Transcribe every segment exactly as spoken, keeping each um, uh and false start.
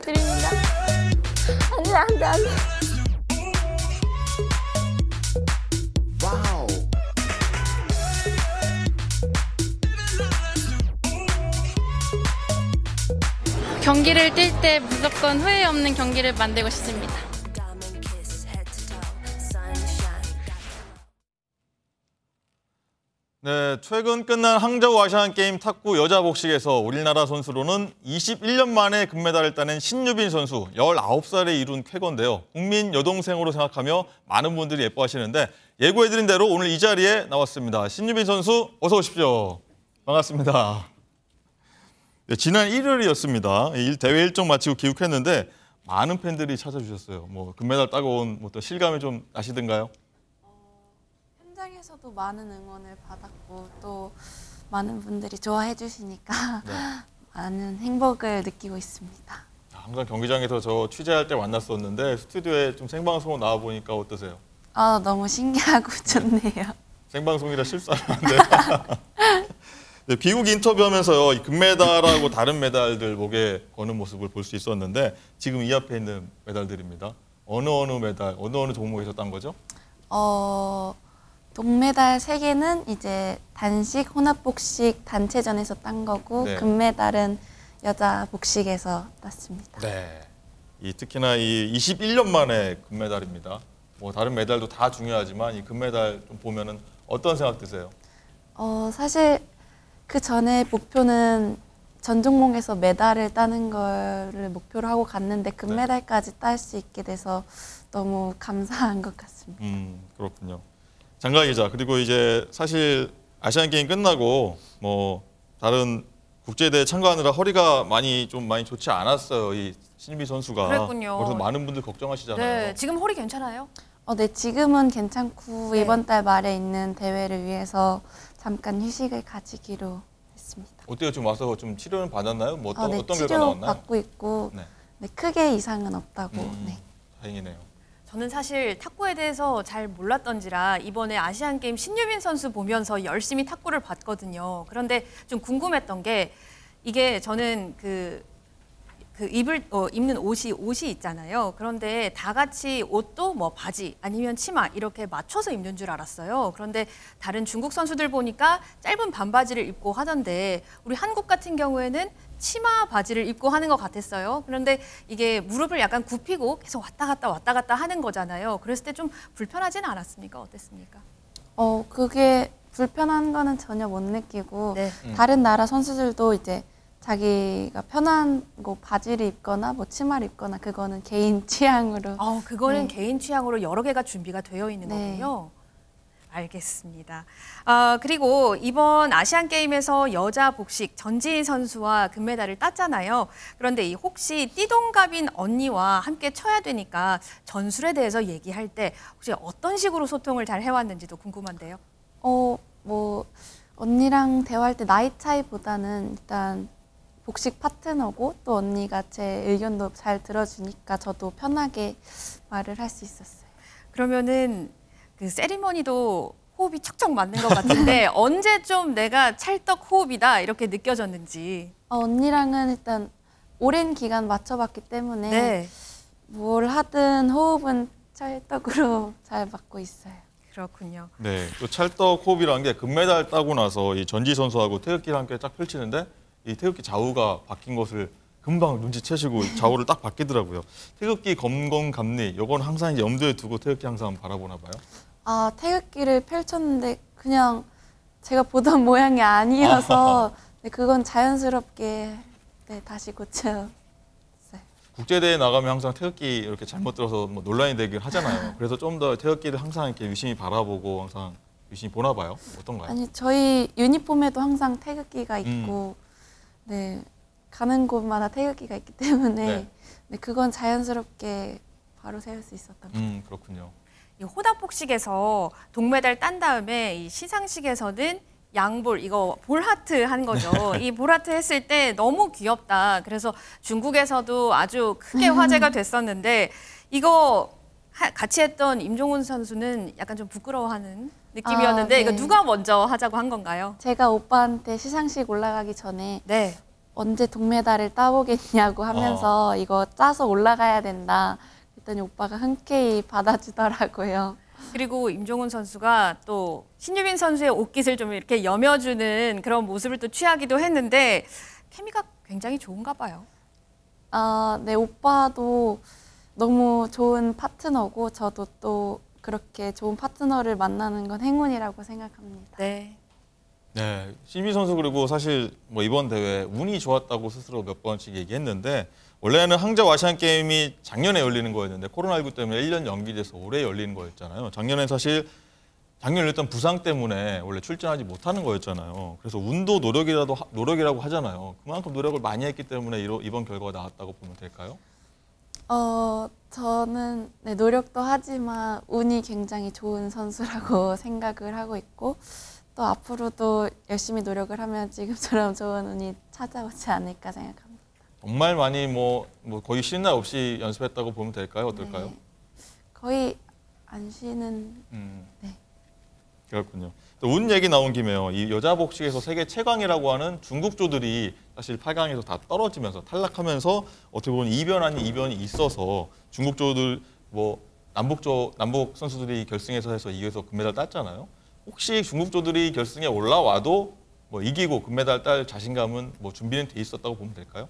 부탁드립니다. 안 돼, 안 돼, 안 돼. 와우. 경기를 뛸 때 무조건 후회 없는 경기를 만들고 싶습니다. 네, 최근 끝난 항저우 아시안게임 탁구 여자 복식에서 우리나라 선수로는 이십일 년 만에 금메달을 따낸 신유빈 선수, 열아홉 살에 이룬 쾌거인데요. 국민 여동생으로 생각하며 많은 분들이 예뻐하시는데 예고해드린 대로 오늘 이 자리에 나왔습니다. 신유빈 선수 어서 오십시오. 반갑습니다. 네, 지난 일요일이었습니다. 대회 일정 마치고 귀국했는데 많은 팬들이 찾아주셨어요. 뭐 금메달 따고 온 어떤 실감이 좀 나시던가요? 현장에서도 많은 응원을 받았고 또 많은 분들이 좋아해 주시니까 네. 많은 행복을 느끼고 있습니다. 항상 경기장에서 저 취재할 때 만났었는데 스튜디오에 좀 생방송으로 나와 보니까 어떠세요? 아, 너무 신기하고 좋네요. 생방송이라 실수하면 안 돼요. 네, 비국 인터뷰하면서요, 이 금메달하고 다른 메달들 목에 거는 모습을 볼 수 있었는데 지금 이 앞에 있는 메달들입니다. 어느 어느 메달, 어느 어느 종목에서 딴 거죠? 어, 동메달 세 개는 이제 단식, 혼합복식, 단체전에서 딴 거고 네. 금메달은 여자 복식에서 땄습니다. 네. 이 특히나 이 이십일 년 만에 금메달입니다. 뭐 다른 메달도 다 중요하지만 이 금메달 좀 보면은 어떤 생각 드세요? 어, 사실 그 전에 목표는 전 종목에서 메달을 따는 거를 목표로 하고 갔는데 금메달까지 딸 수 있게 돼서 너무 감사한 것 같습니다. 음, 그렇군요. 장가희 기자, 그리고 이제 사실 아시안 게임 끝나고 뭐 다른 국제대회 참가하느라 허리가 많이 좀 많이 좋지 않았어요. 이 신유빈 선수가. 그랬군요. 그래서 많은 분들 걱정하시잖아요. 네, 지금 허리 괜찮아요? 어, 네, 지금은 괜찮고 네. 이번 달 말에 있는 대회를 위해서 잠깐 휴식을 가지기로 했습니다. 어때요? 지금 와서 좀 치료는 받았나요? 뭐 어떤 어, 네, 어떤 결과 치료 나왔나요? 받고 있고 네. 네, 크게 이상은 없다고. 음, 네. 다행이네요. 저는 사실 탁구에 대해서 잘 몰랐던지라 이번에 아시안게임 신유빈 선수 보면서 열심히 탁구를 봤거든요. 그런데 좀 궁금했던 게 이게 저는 그, 그 입을, 어, 입는 옷이, 옷이 있잖아요. 그런데 다 같이 옷도 뭐 바지 아니면 치마 이렇게 맞춰서 입는 줄 알았어요. 그런데 다른 중국 선수들 보니까 짧은 반바지를 입고 하던데 우리 한국 같은 경우에는 치마 바지를 입고 하는 것 같았어요. 그런데 이게 무릎을 약간 굽히고 계속 왔다 갔다 왔다 갔다 하는 거잖아요. 그랬을 때 좀 불편하지는 않았습니까? 어땠습니까? 어, 그게 불편한 거는 전혀 못 느끼고 네. 음. 다른 나라 선수들도 이제 자기가 편한 뭐 바지를 입거나 뭐 치마를 입거나 그거는 개인 취향으로. 어, 그거는 네. 개인 취향으로 여러 개가 준비가 되어 있는 네. 거군요. 알겠습니다. 아, 그리고 이번 아시안게임에서 여자 복식 전지인 선수와 금메달을 땄잖아요. 그런데 이 혹시 띠동갑인 언니와 함께 쳐야 되니까 전술에 대해서 얘기할 때 혹시 어떤 식으로 소통을 잘 해왔는지도 궁금한데요. 어, 뭐 언니랑 대화할 때 나이 차이보다는 일단 복식 파트너고 또 언니가 제 의견도 잘 들어주니까 저도 편하게 말을 할 수 있었어요. 그러면은 그 세리머니도 호흡이 척척 맞는 것 같은데 언제 좀 내가 찰떡 호흡이다 이렇게 느껴졌는지. 어, 언니랑은 일단 오랜 기간 맞춰봤기 때문에 네. 뭘 하든 호흡은 찰떡으로 잘 맞고 있어요. 그렇군요. 네, 또 찰떡 호흡이라는 게 금메달 따고 나서 이 전지 선수하고 태극기를 함께 딱 펼치는데 이 태극기 좌우가 바뀐 것을 금방 눈치채시고 좌우를 딱 바뀌더라고요. 태극기 검검감리, 요건 항상 이제 염두에 두고 태극기 항상 바라보나 봐요. 아, 태극기를 펼쳤는데 그냥 제가 보던 모양이 아니어서 네, 그건 자연스럽게 네, 다시 고쳐. 국제대회 나가면 항상 태극기 이렇게 잘못 들어서 뭐 논란이 되긴 하잖아요. 그래서 좀 더 태극기를 항상 이렇게 유심히 바라보고 항상 유심히 보나 봐요. 어떤가요? 아니, 저희 유니폼에도 항상 태극기가 있고 네, 가는 곳마다 태극기가 있기 때문에 네. 네, 그건 자연스럽게 바로 세울 수 있었던 것 같아요. 음, 그렇군요. 이 호답복식에서 동메달 딴 다음에 이 시상식에서는 양볼, 이거 볼하트 한 거죠. 이 볼하트 했을 때 너무 귀엽다. 그래서 중국에서도 아주 크게 화제가 됐었는데 이거 하, 같이 했던 임종훈 선수는 약간 좀 부끄러워하는 느낌이었는데 아, 네. 이거 누가 먼저 하자고 한 건가요? 제가 오빠한테 시상식 올라가기 전에 네. 언제 동메달을 따보겠냐고 하면서 어. 이거 짜서 올라가야 된다. 그랬더니 오빠가 흔쾌히 받아주더라고요. 그리고 임종훈 선수가 또 신유빈 선수의 옷깃을 좀 이렇게 여며주는 그런 모습을 또 취하기도 했는데 케미가 굉장히 좋은가 봐요. 아, 네, 오빠도 너무 좋은 파트너고 저도 또 그렇게 좋은 파트너를 만나는 건 행운이라고 생각합니다. 네. 네, 신유빈 선수 그리고 사실 뭐 이번 대회 운이 좋았다고 스스로 몇 번씩 얘기했는데 원래는 항저우 아시안 게임이 작년에 열리는 거였는데 코로나십구 때문에 일 년 연기돼서 올해 열리는 거였잖아요. 작년에 사실 작년 열렸던 부상 때문에 원래 출전하지 못하는 거였잖아요. 그래서 운도 노력이라도 하- 노력이라고 하잖아요. 그만큼 노력을 많이 했기 때문에 이러, 이번 결과가 나왔다고 보면 될까요? 어, 저는 네, 노력도 하지만 운이 굉장히 좋은 선수라고 생각을 하고 있고 또 앞으로도 열심히 노력을 하면 지금처럼 좋은 운이 찾아오지 않을까 생각합니다. 정말 많이 뭐, 뭐 거의 쉬는 날 없이 연습했다고 보면 될까요? 어떨까요? 네, 거의 안 쉬는 음, 네. 그렇군요. 또 운 얘기 나온 김에요. 이 여자 복식에서 세계 최강이라고 하는 중국조들이 사실 팔 강에서 다 떨어지면서 탈락하면서 어떻게 보면 이변 아닌 이변이 있어서 중국조들 뭐 남북조 남북 선수들이 결승에서 해서 이겨서 금메달 땄잖아요. 혹시 중국조들이 결승에 올라와도 뭐 이기고 금메달 딸 자신감은 뭐 준비는 돼 있었다고 보면 될까요?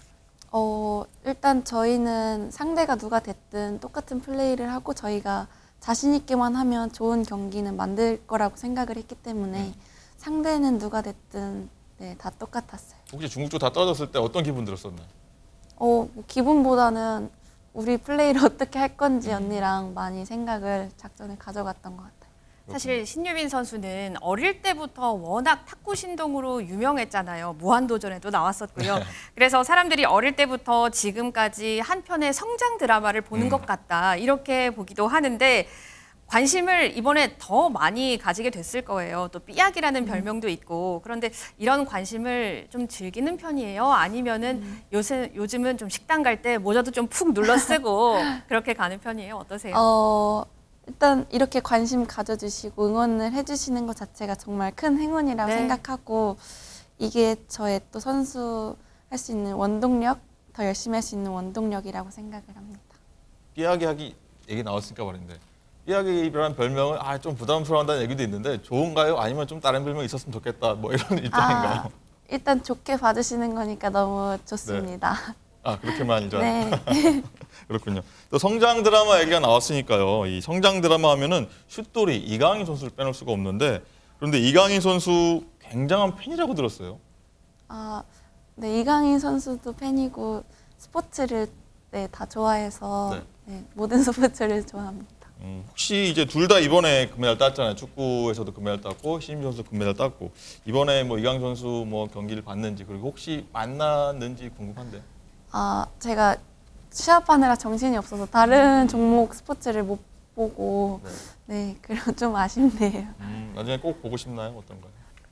어, 일단 저희는 상대가 누가 됐든 똑같은 플레이를 하고 저희가 자신 있게만 하면 좋은 경기는 만들 거라고 생각을 했기 때문에 상대는 누가 됐든 네, 다 똑같았어요. 혹시 중국조 다 떨어졌을 때 어떤 기분 들었었나요? 어, 뭐 기분보다는 우리 플레이를 어떻게 할 건지 언니랑 많이 생각을 작전을 가져갔던 것 같아요. 사실 신유빈 선수는 어릴 때부터 워낙 탁구 신동으로 유명했잖아요. 무한도전에도 나왔었고요. 그래서 사람들이 어릴 때부터 지금까지 한 편의 성장 드라마를 보는 음. 것 같다 이렇게 보기도 하는데 관심을 이번에 더 많이 가지게 됐을 거예요. 또 삐약이라는 별명도 있고 그런데 이런 관심을 좀 즐기는 편이에요? 아니면은 요새 요즘은 좀 식당 갈 때 모자도 좀 푹 눌러 쓰고 그렇게 가는 편이에요? 어떠세요? 어, 일단 이렇게 관심 가져주시고 응원을 해주시는 것 자체가 정말 큰 행운이라고 네. 생각하고 이게 저의 또 선수 할 수 있는 원동력, 더 열심히 할 수 있는 원동력이라고 생각을 합니다. 삐약이 하기 얘기 나왔으니까 말인데 삐약이라는 별명을 아, 좀 부담스러워한다는 얘기도 있는데 좋은가요? 아니면 좀 다른 별명이 있었으면 좋겠다 뭐 이런 입장인가요? 아, 일단 좋게 봐주시는 거니까 너무 좋습니다. 아 그렇게만 이제 네. 그렇군요. 또 성장 드라마 얘기가 나왔으니까요. 이 성장 드라마 하면은 슛돌이 이강인 선수를 빼놓을 수가 없는데 그런데 이강인 선수 굉장한 팬이라고 들었어요. 아, 네, 이강인 선수도 팬이고 스포츠를 네, 다 좋아해서 네. 네, 모든 스포츠를 좋아합니다. 음, 혹시 이제 둘 다 이번에 금메달 땄잖아요. 축구에서도 금메달 땄고 신임 선수 금메달 땄고 이번에 뭐 이강인 선수 뭐 경기를 봤는지 그리고 혹시 만났는지 궁금한데. 아, 제가 시합하느라 정신이 없어서 다른 종목 스포츠를 못 보고 네. 네, 그럼 좀 아쉽네요. 음, 나중에 꼭 보고 싶나요? 어떤가요?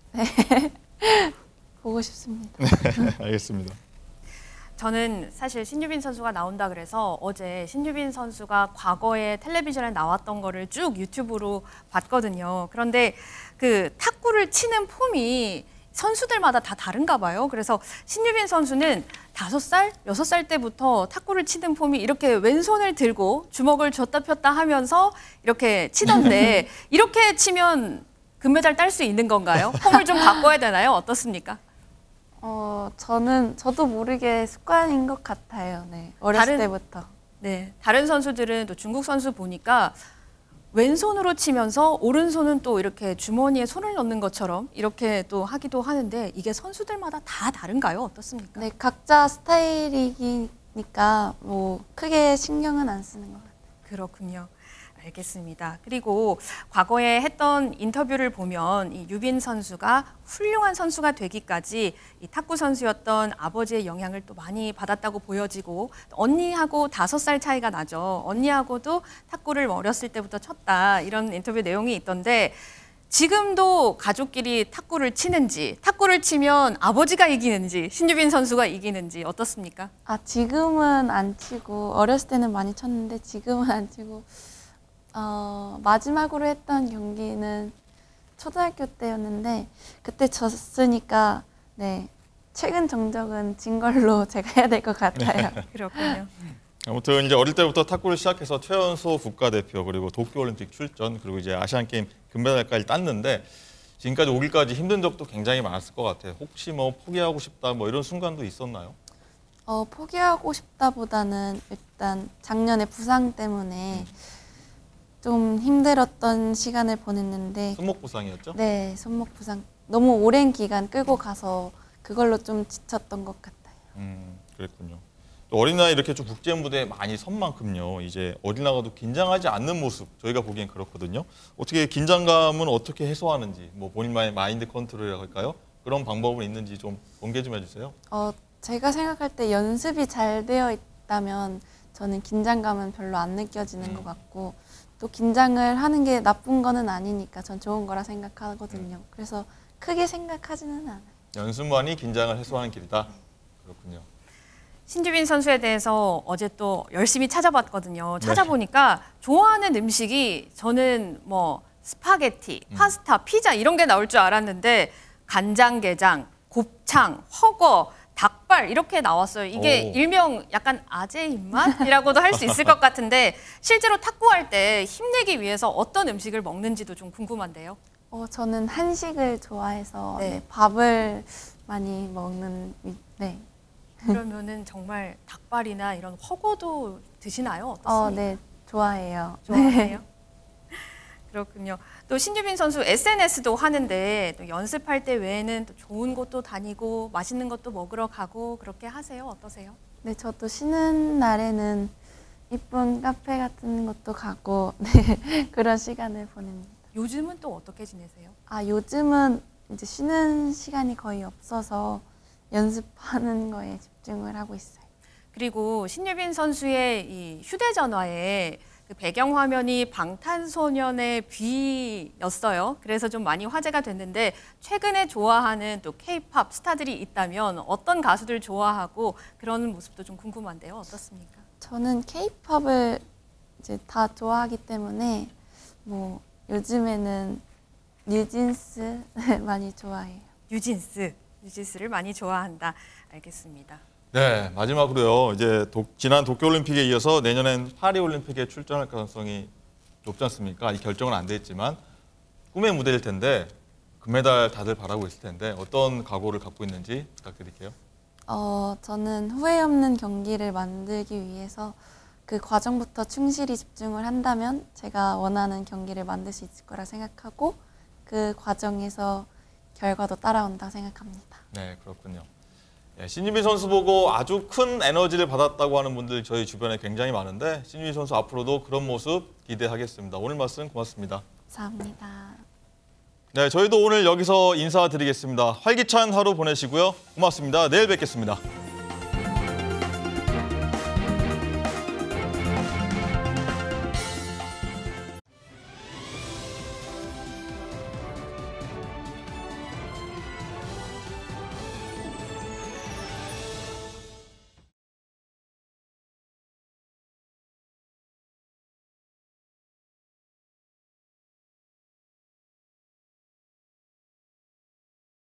보고 싶습니다. 알겠습니다. 저는 사실 신유빈 선수가 나온다 그래서 어제 신유빈 선수가 과거에 텔레비전에 나왔던 거를 쭉 유튜브로 봤거든요. 그런데 그 탁구를 치는 폼이 선수들마다 다 다른가 봐요. 그래서 신유빈 선수는 다섯 살, 여섯 살 때부터 탁구를 치는 폼이 이렇게 왼손을 들고 주먹을 줬다 폈다 하면서 이렇게 치던데 이렇게 치면 금메달 딸 수 있는 건가요? 폼을 좀 바꿔야 되나요? 어떻습니까? 어, 저는 저도 모르게 습관인 것 같아요. 네, 어렸을 다른- 때부터. 네, 다른 선수들은 또 중국 선수 보니까 왼손으로 치면서 오른손은 또 이렇게 주머니에 손을 넣는 것처럼 이렇게 또 하기도 하는데 이게 선수들마다 다 다른가요? 어떻습니까? 네, 각자 스타일이니까 뭐 크게 신경은 안 쓰는 것 같아요. 그렇군요. 알겠습니다. 그리고 과거에 했던 인터뷰를 보면 이 유빈 선수가 훌륭한 선수가 되기까지 이 탁구 선수였던 아버지의 영향을 또 많이 받았다고 보여지고 언니하고 다섯 살 차이가 나죠. 언니하고도 탁구를 어렸을 때부터 쳤다 이런 인터뷰 내용이 있던데 지금도 가족끼리 탁구를 치는지 탁구를 치면 아버지가 이기는지 신유빈 선수가 이기는지 어떻습니까? 아, 지금은 안 치고 어렸을 때는 많이 쳤는데 지금은 안 치고 어, 마지막으로 했던 경기는 초등학교 때였는데 그때 졌으니까 네, 최근 정적은 진 걸로 제가 해야 될 것 같아요. 그렇군요. 아무튼 이제 어릴 때부터 탁구를 시작해서 최연소 국가대표 그리고 도쿄올림픽 출전 그리고 이제 아시안게임 금메달까지 땄는데 지금까지 오기까지 힘든 적도 굉장히 많았을 것 같아요. 혹시 뭐 포기하고 싶다 뭐 이런 순간도 있었나요? 어, 포기하고 싶다보다는 일단 작년에 부상 때문에 좀 힘들었던 시간을 보냈는데 손목 부상이었죠? 네, 손목 부상 너무 오랜 기간 끌고 가서 그걸로 좀 지쳤던 것 같아요. 음, 그랬군요. 또 어린 나이 이렇게 좀 국제 무대에 많이 선 만큼요. 이제 어디 나가도 긴장하지 않는 모습 저희가 보기엔 그렇거든요. 어떻게 긴장감은 어떻게 해소하는지 뭐 본인만의 마인드 컨트롤이라고 할까요? 그런 방법은 있는지 좀 공개 좀 해주세요. 어, 제가 생각할 때 연습이 잘 되어 있다면 저는 긴장감은 별로 안 느껴지는 음. 것 같고 또 긴장을 하는 게 나쁜 거는 아니니까 전 좋은 거라 생각하거든요. 그래서 크게 생각하지는 않아요. 연습만이 긴장을 해소하는 길이다. 그렇군요. 신주빈 선수에 대해서 어제 또 열심히 찾아봤거든요. 찾아보니까 좋아하는 음식이 저는 뭐 스파게티, 파스타, 피자 이런 게 나올 줄 알았는데 간장게장, 곱창, 허거, 닭발 이렇게 나왔어요. 이게 오. 일명 약간 아재 입맛이라고도 할 수 있을 것 같은데 실제로 탁구할 때 힘내기 위해서 어떤 음식을 먹는지도 좀 궁금한데요. 어, 저는 한식을 좋아해서 네. 네, 밥을 많이 먹는 위- 네. 그러면은 정말 닭발이나 이런 허거도 드시나요? 어떻습니까? 어, 네, 좋아해요. 좋아해요? 그렇군요. 또 신주빈 선수 에스엔에스도 하는데 또 연습할 때 외에는 또 좋은 곳도 다니고 맛있는 것도 먹으러 가고 그렇게 하세요? 어떠세요? 네, 저도 쉬는 날에는 이쁜 카페 같은 것도 가고 네, 그런 시간을 보냅니다. 요즘은 또 어떻게 지내세요? 아, 요즘은 이제 쉬는 시간이 거의 없어서 연습하는 거에 집중을 하고 있어요. 그리고 신유빈 선수의 이 휴대전화에 그 배경화면이 방탄소년의 뷔였어요. 그래서 좀 많이 화제가 됐는데 최근에 좋아하는 또 케이팝 스타들이 있다면 어떤 가수들 좋아하고 그런 모습도 좀 궁금한데요. 어떻습니까? 저는 케이팝을 이제 다 좋아하기 때문에 뭐 요즘에는 뉴진스 많이 좋아해요. 뉴진스, 뉴진스를 많이 좋아한다. 알겠습니다. 네, 마지막으로요. 이제 도, 지난 도쿄올림픽에 이어서 내년엔 파리올림픽에 출전할 가능성이 높지 않습니까? 아직 결정은 안 돼 있지만 꿈의 무대일 텐데 금메달 다들 바라고 있을 텐데 어떤 각오를 갖고 있는지 부탁드릴게요. 어, 저는 후회 없는 경기를 만들기 위해서 그 과정부터 충실히 집중을 한다면 제가 원하는 경기를 만들 수 있을 거라 생각하고 그 과정에서 결과도 따라온다 생각합니다. 네, 그렇군요. 네, 신유빈 선수 보고 아주 큰 에너지를 받았다고 하는 분들 저희 주변에 굉장히 많은데 신유빈 선수 앞으로도 그런 모습 기대하겠습니다. 오늘 말씀 고맙습니다. 감사합니다. 네, 저희도 오늘 여기서 인사드리겠습니다. 활기찬 하루 보내시고요. 고맙습니다. 내일 뵙겠습니다.